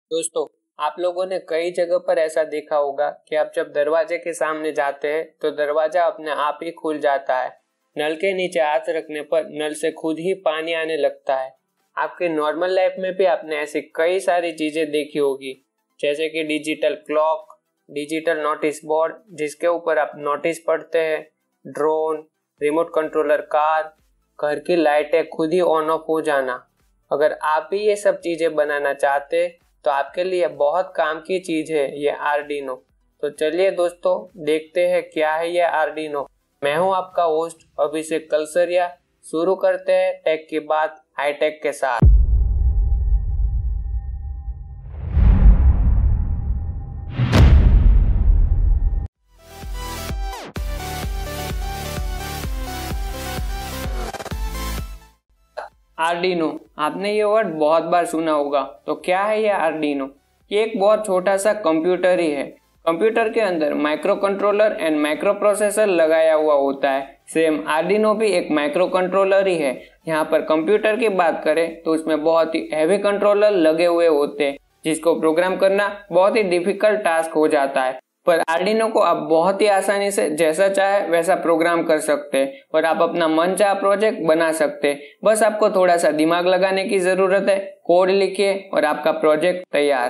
दोस्तों, आप लोगों ने कई जगह पर ऐसा देखा होगा कि आप जब दरवाजे के सामने जाते हैं तो दरवाजा अपने आप ही खुल जाता है। नल के नीचे हाथ रखने पर नल से खुद ही पानी आने लगता है। आपके नॉर्मल लाइफ में भी आपने ऐसी कई सारी चीजें देखी होगी, जैसे कि digital clock, digital notice board जिसके ऊपर आप नोटिस पढ़ते हैं, ड्रोन, रिमोट कंट्रोलर कार, घर की लाइटें खुद ही ऑन ऑफ हो जाना। अगर आप भी ये सब चीजें बनाना चाहते तो आपके लिए बहुत काम की चीज है ये आर्डिनो। तो चलिए दोस्तों, देखते हैं क्या है ये आर्डिनो। मैं हूं आपका होस्ट अभिषेक कलसरिया। शुरू करते हैं टेक की बात हाईटेक के साथ। आर्डिनो, आपने ये वर्ड बहुत बार सुना होगा। तो क्या है ये आर्डिनो? ये एक बहुत छोटा सा कंप्यूटर ही है। कंप्यूटर के अंदर micro controller and micro processor लगाया हुआ होता है। सेम आर्डिनो भी एक माइक्रो कंट्रोलर ही है। यहाँ पर कंप्यूटर की बात करें तो उसमें बहुत ही हैवी कंट्रोलर लगे हुए होते हैं, जिसको प्रोग्राम करना बहुत ही डिफिकल्ट टास्क हो जाता है। पर आर्डिनो को आप बहुत ही आसानी से जैसा चाहे वैसा प्रोग्राम कर सकते हैं और आप अपना मनचाहा प्रोजेक्ट बना सकते हैं। बस आपको थोड़ा सा दिमाग लगाने की जरूरत है, कोड लिखिए और आपका प्रोजेक्ट तैयार।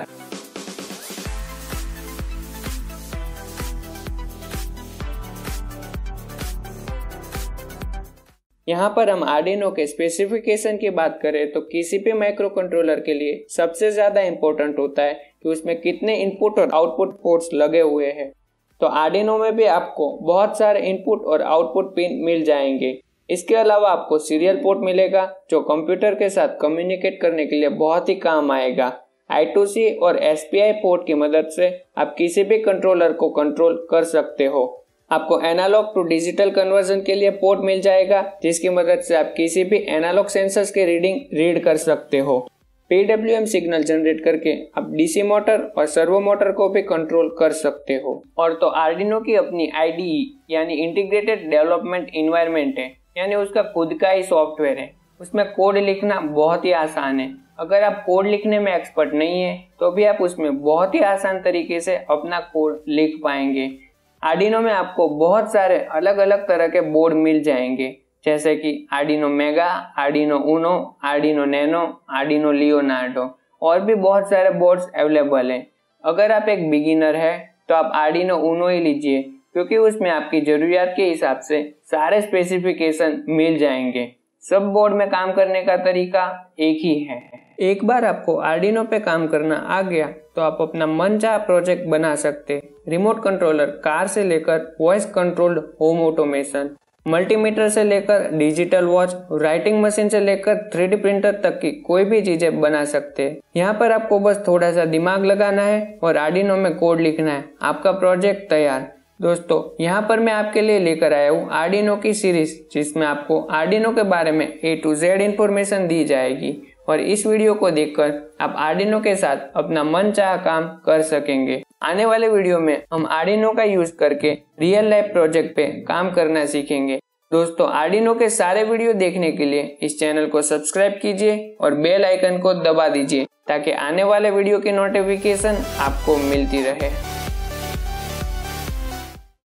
यहाँ पर हम आर्डिनो के स्पेसिफिकेशन की बात करें तो किसी भी माइक्रो कंट्रोलर के लिए सबसे ज्यादा इम्पोर्टेंट होता है कि उसमें कितने इनपुट और आउटपुट पोर्ट्स लगे हुए हैं। तो आर्डिनो में भी आपको बहुत सारे इनपुट और आउटपुट पिन मिल जाएंगे। इसके अलावा आपको सीरियल पोर्ट मिलेगा जो कंप्यूटर के साथ कम्युनिकेट करने के लिए बहुत ही काम आएगा। I2C और SPI पोर्ट की मदद से आप किसी भी कंट्रोलर को कंट्रोल कर सकते हो। आपको एनालॉग टू डिजिटल कन्वर्जन के लिए पोर्ट मिल जाएगा, जिसकी मदद से आप किसी भी एनालॉग सेंसर्स की रीडिंग रीड कर सकते हो। PWM सिग्नल जनरेट करके आप DC मोटर और सर्वो मोटर को भी कंट्रोल कर सकते हो। और तो आर्डिनो की अपनी IDE यानी इंटीग्रेटेड डेवलपमेंट इन्वायरमेंट है, यानी उसका खुद का ही सॉफ्टवेयर है। उसमें कोड लिखना बहुत ही आसान है। अगर आप कोड लिखने में एक्सपर्ट नहीं है तो भी आप उसमें बहुत ही आसान तरीके से अपना कोड लिख पाएंगे। आर्डिनो में आपको बहुत सारे अलग अलग तरह के बोर्ड मिल जाएंगे, जैसे कि Arduino Mega, Arduino Uno, Arduino Nano, Arduino Leonardo और भी बहुत सारे बोर्ड्स अवेलेबल हैं। अगर आप एक बिगिनर है तो आप आर्डिनो उनो ही लीजिए, क्योंकि उसमें आपकी जरूरियात के हिसाब से सारे स्पेसिफिकेशन मिल जाएंगे। सब बोर्ड में काम करने का तरीका एक ही है। एक बार आपको आर्डिनो पे काम करना आ गया तो आप अपना मनचाहा प्रोजेक्ट बना सकते। रिमोट कंट्रोलर कार से लेकर voice controlled home automation, multimeter से लेकर डिजिटल वॉच, राइटिंग मशीन से लेकर 3D प्रिंटर तक की कोई भी चीजें बना सकते हैं। यहाँ पर आपको बस थोड़ा सा दिमाग लगाना है और आर्डिनो में कोड लिखना है, आपका प्रोजेक्ट तैयार। दोस्तों, यहाँ पर मैं आपके लिए लेकर आया हूँ आर्डिनो की सीरीज, जिसमें आपको आर्डिनो के बारे में A to Z इंफॉर्मेशन दी जाएगी और इस वीडियो को देखकर आप आर्डिनो के साथ अपना मनचाहा काम कर सकेंगे। आने वाले वीडियो में हम आर्डिनो का यूज करके रियल लाइफ प्रोजेक्ट पे काम करना सीखेंगे। दोस्तों, आर्डिनो के सारे वीडियो देखने के लिए इस चैनल को सब्सक्राइब कीजिए और बेल आइकन को दबा दीजिए, ताकि आने वाले वीडियो की नोटिफिकेशन आपको मिलती रहे।